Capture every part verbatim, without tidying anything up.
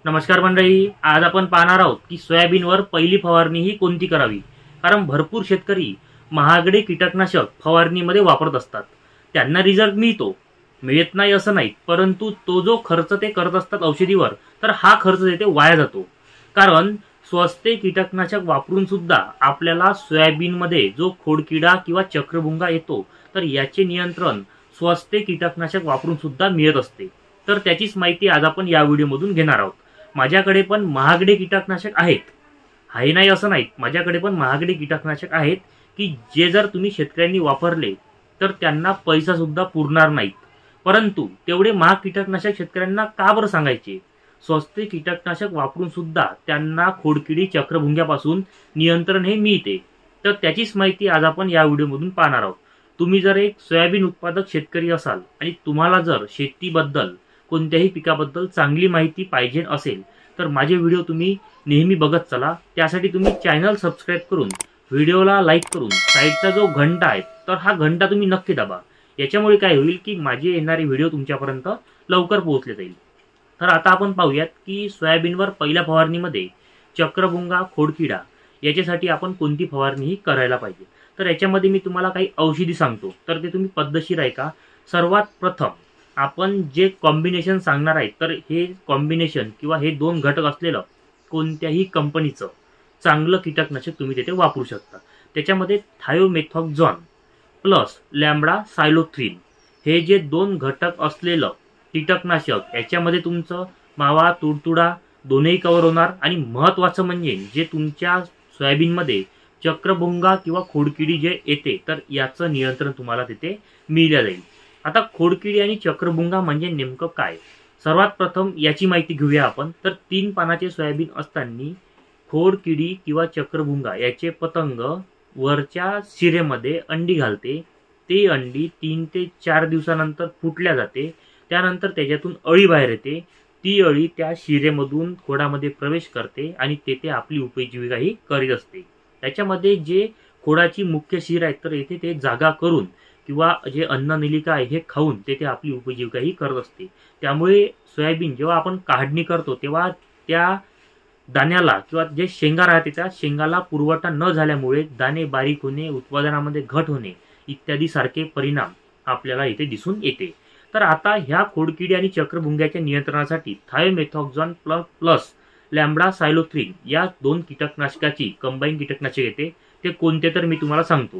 नमस्कार मंडळी, आज आपण पाहणार आहोत की सोयाबीनवर पहिली फवारणी ही कोणती करावी। कारण भरपूर शेतकरी महागडे कीटकनाशक फवारणीमध्ये वापरत असतात, त्यांना रिझल्ट मिळतो, मिळत नाही असं नाही, परंतु तो जो खर्च ते करत असतात औषधीवर, तर हा खर्च तेथे वाया जातो। कारण स्वस्त कीटकनाशक वापरून सुद्धा आपल्याला सोयाबीनमध्ये जो खोडकिडा किंवा चक्रभुंगा येतो, तर याचे नियंत्रण स्वस्त कीटकनाशक वापरून सुद्धा मिळत असते। तर त्याचीच माहिती आज आपण या व्हिडिओमधून घेणार आहोत। माझ्याकडे पण महागडे कीटकनाशक आहेत, हाय नाही असं नाही, माझ्याकडे पण महागडे कीटकनाशक आहेत की जे जर तुम्ही शेतकऱ्यांनी वापरले तर त्यांना पैसा सुद्धा पुरणार नाहीत। परंतु तेवढे महाग कीटकनाशक शेतकऱ्यांना का बरं सांगायचे? स्वस्त कीटकनाशक वापरून सुद्धा त्यांना खोडकिडी चक्रभुंग्यापासून नियंत्रण हे मिळते। तर त्याचीच माहिती आज आपण या व्हिडिओमधून पाहणार आहोत। तुम्ही जर एक सोयाबीन उत्पादक शेतकरी असाल आणि तुम्हाला जर शेतीबद्दल कोणत्याही पिकाबद्दल चांगली माहिती पाहिजे असेल तर माझे व्हिडिओ तुम्ही नेहमी बघत चला। त्यासाठी तुम्ही चॅनल सबस्क्राइब करून व्हिडिओला लाईक करून साईडचा जो घंटा आहे तर हा घंटा तुम्ही नक्की दाबा। याच्यामुळे काय होईल की माझे येणारे व्हिडिओ तुमच्यापर्यंत लवकर पोहोचले जाईल। तर आता आपण पाहूयात की सोयाबीनवर पहिल्या फवारणीमध्ये चक्रभुंगा खोडकिडा याच्यासाठी आपण कोणती फवारणी ही करायला पाहिजे। तर याच्यामध्ये मी तुम्हाला काही औषधी सांगतो, तर ते तुम्ही पद्धतशीर ऐका। सर्वात प्रथम आपण जे कॉम्बिनेशन सांगणार आहे तर हे कॉम्बिनेशन किंवा हे दोन घटक असलेलं कोणत्याही कंपनीचं चांगलं कीटकनाशक तुम्ही तिथे वापरू शकता। त्याच्यामध्ये थायोमेथॉक्झॉन प्लस लॅम्बडा सायलोथ्रिन हे जे दोन घटक असलेलं कीटकनाशक, याच्यामध्ये तुमचं मावा तुडतुडा दोन्ही कव्हर होणार। आणि महत्त्वाचं म्हणजे जे तुमच्या सोयाबीनमध्ये चक्रभुंगा किंवा खोडकिडी जे येते तर याचं नियंत्रण तुम्हाला तिथे मिळलं जाईल। आता खोडकिडी आणि चक्रभुंगा म्हणजे नेमकं काय? सर्वात प्रथम याची माहिती घेऊया आपण। तर तीन पानाचे सोयाबीन असताना खोडकिडी किंवा चक्रभुंगा याचे पतंग वरच्या शिरेमध्ये अंडी घालते। ते अंडी तीन ते चार दिवसानंतर फुटल्या जाते, त्यानंतर त्याच्यातून अळी बाहेर येते। ती अळी त्या शिरेमधून खोडामध्ये प्रवेश करते आणि तेथे आपली उपजीविका ही करीत असते। त्याच्यामध्ये जे खोडाची मुख्य शिर आहे तर येथे ते जागा करून किंवा जे अन्ननलिका आहे हे खाऊन तेथे आपली उपजीविका ही करत असते। त्यामुळे सोयाबीन जेव्हा आपण काढणी करतो तेव्हा त्या दाण्याला किंवा जे शेंगा राहते त्या शेंगाला पुरवठा न झाल्यामुळे दाणे बारीक होणे, उत्पादनामध्ये घट होणे इत्यादी सारखे परिणाम आपल्याला इथे दिसून येते। तर आता ह्या खोडकिडी आणि चक्रभुंग्याच्या नियंत्रणासाठी thiamethoxam plus plus lambda cyhalothrin या दोन कीटकनाशकाची कंबाईन कीटकनाशक येते। ते कोणते तर मी तुम्हाला सांगतो।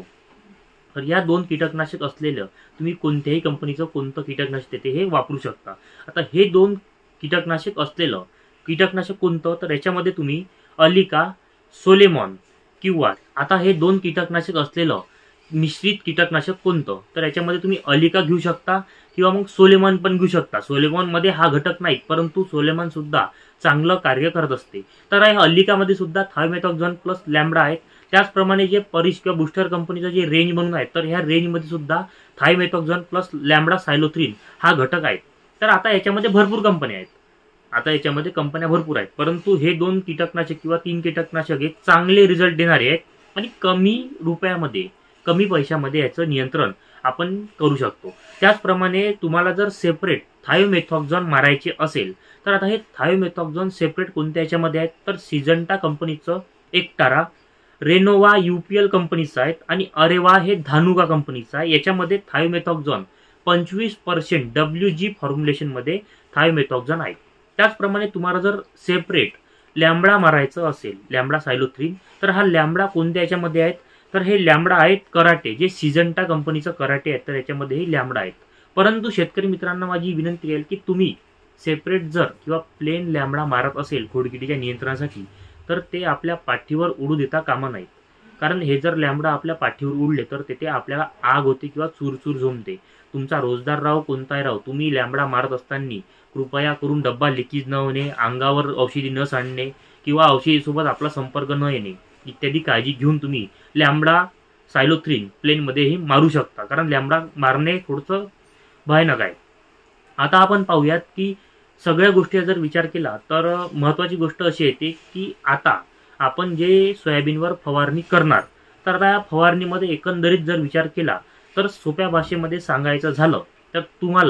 तर या दोन कीटकनाशक असलेलं तुम्ही कोणत्याही कंपनीचं कोणतं कीटकनाशक येते हे वापरू शकता। आता हे दोन कीटकनाशक असलेलं कीटकनाशक कोणतं, तर याच्यामध्ये तुम्ही अलिका सोलेमॉन किंवा आता हे दोन कीटकनाशक असलेलं मिश्रित कीटकनाशक कोणतं, तर याच्यामध्ये तुम्ही अलिका घेऊ शकता किंवा मग सोलेमॉन पण घेऊ शकता। सोलेमॉन मध्ये हा घटक नाही, परंतु सोलेमॉन सुद्धा चांगलं कार्य करत असते। तर या अलिकामध्ये सुद्धा थायोमेथॉक्झॉन प्लस लॅम्बडा आहे। त्याचप्रमाणे जे परिश किंवा बुस्टर कंपनीचं जे रेंज म्हणून आहे तर ह्या रेंजमध्ये सुद्धा थायोमेथॉक्झॉन प्लस लॅम्बडा सायलोथ्रिन हा घटक आहे। तर आता याच्यामध्ये भरपूर कंपन्या आहेत, आता याच्यामध्ये कंपन्या भरपूर आहेत, परंतु हे दोन कीटकनाशक किंवा तीन कीटकनाशक हे चांगले रिझल्ट देणारे आहेत आणि कमी रुपयामध्ये कमी पैशामध्ये याचं नियंत्रण आपण करू शकतो। त्याचप्रमाणे तुम्हाला जर सेपरेट थायोमेथॉक्झॉन मारायचे असेल तर आता हे थायोमेथॉक्झॉन सेपरेट कोणत्या याच्यामध्ये आहेत, तर सिजंटा कंपनीचं एक्टारा, रेनोवा यूपीएल कंपनीचा आहे आणि अरेवा हे धानुका कंपनीचा आहे। याच्यामध्ये थायोमेथॉक्झॉन पंचवीस पर्सेंट डब्ल्यू जी फॉर्म्युलेशन मध्ये थायोमेथॉक्झॉन आहे। त्याचप्रमाणे तुम्हाला जर सेपरेट लॅम्बडा मारायचं असेल, लॅम्बडा सायलोथ्रिन, तर हा लॅम्बडा कोणत्या याच्यामध्ये आहेत, तर हे लॅम्बडा आहेत कराटे, जे सिजंटा कंपनीचं कराटे आहे तर याच्यामध्येही लॅम्बडा आहेत। परंतु शेतकरी मित्रांना माझी विनंती आहे की तुम्ही सेपरेट जर किंवा प्लेन लॅम्बडा मारत असेल खोडकिडीच्या नियंत्रणासाठी तर ते आपल्या पाठीवर उडू देता कामा नये। कारण हे जर लॅम्बडा आपल्या पाठीवर उडले तर तेथे आपल्याला आग होते किंवा चूरचूर झोमते। तुमचा रोजदार राव कोणताही राव, तुम्ही लॅम्बडा मारत असताना कृपया करून डब्बा लिकेज न होणे, अंगावर औषधी न सांडणे किंवा औषधीसोबत आपला संपर्क न येणे इत्यादी काळजी घेऊन तुम्ही लॅम्बडा सायलोथ्रिन प्लेन मध्येही मारू शकता। कारण लॅम्बडा मारणे थोडंसं भयानक आहे। आता आपण पाहूयात की सगळ्या गोष्टी जर विचार केला तर महत्त्वाची गोष्ट अशी येते की आता आपण जे सोयाबीनवर फवारणी करणार, तर आता या फवारणीमध्ये एकंदरीत जर विचार केला तर सोप्या भाषेमध्ये सांगायचं झालं तर तुम्हाला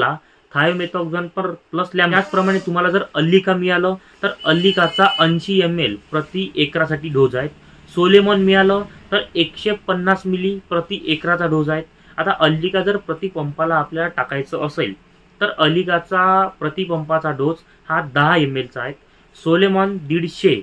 थायोमेथॉक्झॉन पर प्लस लॅम. त्याचप्रमाणे तुम्हाला जर अल्लिका मिळालं तर अल्लिकाचा ऐंशी एम एल प्रति एकरासाठी डोस आहेत. सोलेमॉन मिळालं तर एकशे पन्नास मिली प्रति एकराचा डोस आहे. आता अल्लिका जर प्रति पंपाला आपल्याला टाकायचं असेल तर अल्लिकाचा प्रति पंपाचा डोस हा दहा एम एलचा आहे. सोलेमॉन दीडशे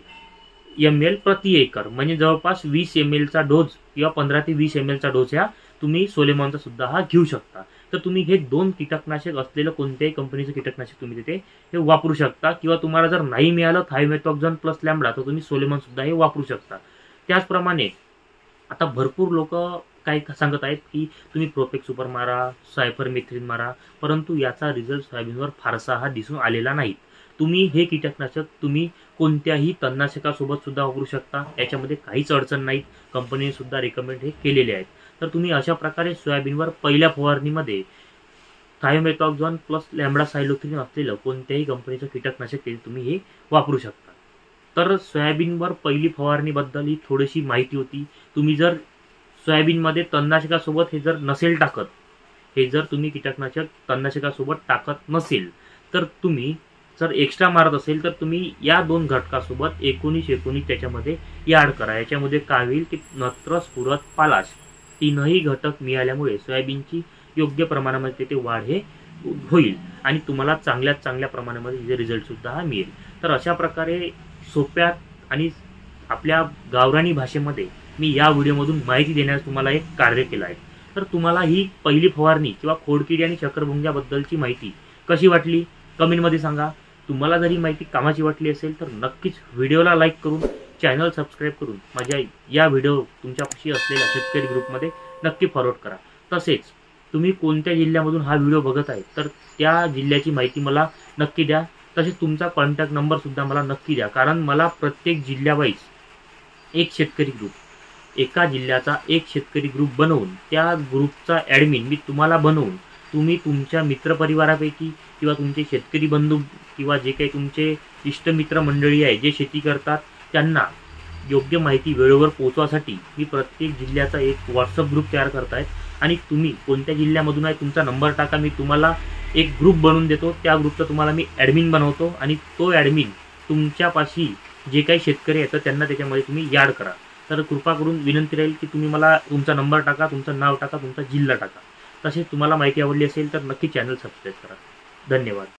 एम एल प्रति एकर, म्हणजे जवळपास वीस एम एलचा डोस किंवा पंधरा ते वीस एम एलचा डोस ह्या तुम्ही सोलेमॉनचा सुद्धा हा घेऊ शकता. तर तुम्ही हे दोन कीटकनाशक असलेलं कोणत्याही कंपनीचं कीटकनाशक तुम्ही तिथे हे वापरू शकता. किंवा तुम्हाला जर नाही मिळालं थायोमेथॉक्झॉन प्लस लॅम्बडा तर तुम्ही सोलेमॉन सुद्धा हे वापरू शकता. त्याचप्रमाणे आता भरपूर लोक काय सांगत आहेत की तुम्ही प्रोपेक सुपर मारा, सायफरमेथ्रिन मारा, परंतु याचा रिझल्ट सोयाबीनवर फारसा हा दिसून आलेला नाही. तुम्ही हे कीटकनाशक तुम्ही कोणत्याही तणनाशकासोबत सुद्धा वापरू शकता. याच्यामध्ये काहीच अडचण नाही. कंपनीने सुद्धा रेकमेंड हे केलेले आहेत. तर तुम्ही अशा प्रकारे सोयाबीनवर पहिल्या फवारणीमध्ये थायोमेथॉक्झॉन प्लस लॅम्बडा सायलोथ्रिन असलेलं कोणत्याही कंपनीचं कीटकनाशक ते तुम्ही हे वापरू शकता. तर सोयाबीनवर पहिली फवारणीबद्दल ही थोडीशी माहिती होती. तुम्ही जर सोयाबीनमध्ये तणनाशकासोबत हे जर नसेल टाकत, हे जर तुम्ही कीटकनाशक तणनाशकासोबत टाकत नसेल तर तुम्ही जर एक्स्ट्रा मारत असेल तर तुम्ही या दोन घटकासोबत एकोणीस एकोणीस त्याच्यामध्ये ॲड करा. याच्यामध्ये काय होईल की नत्र, स्फुरद, पालाश तीनही घटक मिळाल्यामुळे सोयाबीनची योग्य प्रमाणामध्ये ते वाढ हे होईल आणि तुम्हाला चांगल्यात चांगल्या प्रमाणामध्ये रिझल्ट सुद्धा हा मिळेल. तर अशा प्रकारे सोप्या आणि आपल्या गावरानी भाषेमध्ये मी या व्हिडिओमधून माहिती देण्यास तुम्हाला एक कार्य केलं आहे. तर तुम्हाला ही पहिली फवारणी किंवा खोडकिडी आणि चक्रभुंग्याबद्दलची माहिती कशी वाटली कमेंटमध्ये सांगा. तुम्हाला जरी माहिती कामाची वाटली असेल तर नक्कीच व्हिडिओला लाईक करून चॅनल सबस्क्राईब करून माझ्या या व्हिडिओ तुमच्यापाशी असलेल्या शेतकरी ग्रुपमध्ये नक्की फॉरवर्ड करा. तसेच तुम्ही कोणत्या जिल्ह्यामधून हा व्हिडिओ बघत आहे तर त्या जिल्ह्याची माहिती मला नक्की द्या. तसेच तुमचा कॉन्टॅक्ट नंबर सुद्धा मला नक्की द्या, कारण मला प्रत्येक जिल्ह्यावाईज एक शेतकरी ग्रुप, एका जिल्ह्याचा एक शेतकरी ग्रुप बनवून त्या ग्रुपचा ॲडमिन मी तुम्हाला बनवून तुम्ही तुमच्या मित्रपरिवारापैकी किंवा तुमचे शेतकरी बंधू किंवा जे काही तुमचे इष्टमित्र मंडळी आहे जे शेती करतात त्यांना योग्य माहिती वेळेवर पोहोचवासाठी मी प्रत्येक जिल्ह्याचा एक व्हॉट्सअप ग्रुप तयार करत आहे. आणि तुम्ही कोणत्या जिल्ह्यामधून आहे तुमचा नंबर टाका, मी तुम्हाला एक ग्रुप बनवून देतो. त्या ग्रुपचा तुम्हाला मी ॲडमिन बनवतो आणि तो ॲडमिन तुमच्यापाशी जे काही शेतकरी आहेत तर त्यांना त्याच्यामध्ये तुम्ही ॲड करा. तर कृपा करून विनंती राहील की तुम्ही मला तुमचा नंबर टाका, तुमचं नाव टाका, तुमचा जिल्हा टाका. तसेच तुम्हाला माहिती आवडली असेल तर नक्की चॅनल सबस्क्राईब करा. धन्यवाद.